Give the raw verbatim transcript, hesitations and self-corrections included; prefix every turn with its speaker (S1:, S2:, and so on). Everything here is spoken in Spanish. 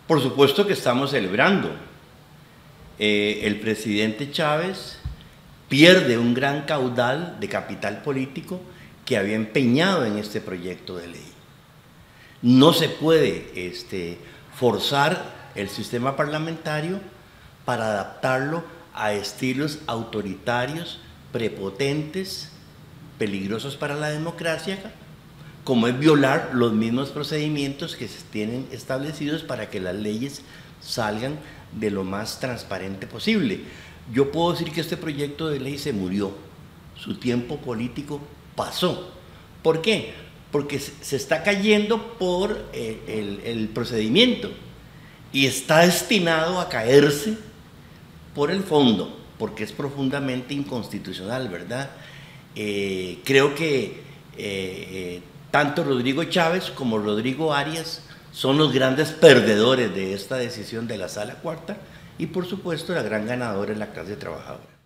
S1: Por supuesto que estamos celebrando. Eh, el presidente Chávez pierde un gran caudal de capital político que había empeñado en este proyecto de ley. No se puede este, forzar el sistema parlamentario para adaptarlo a estilos autoritarios, prepotentes, peligrosos para la democracia, como es violar los mismos procedimientos que se tienen establecidos para que las leyes salgan de lo más transparente posible. Yo puedo decir que este proyecto de ley se murió, su tiempo político pasó. ¿Por qué? Porque se está cayendo por el, el, el procedimiento y está destinado a caerse por el fondo, porque es profundamente inconstitucional, ¿verdad? Eh, creo que eh, eh, tanto Rodrigo Chávez como Rodrigo Arias son los grandes perdedores de esta decisión de la Sala Cuarta y por supuesto la gran ganadora es la clase trabajadora.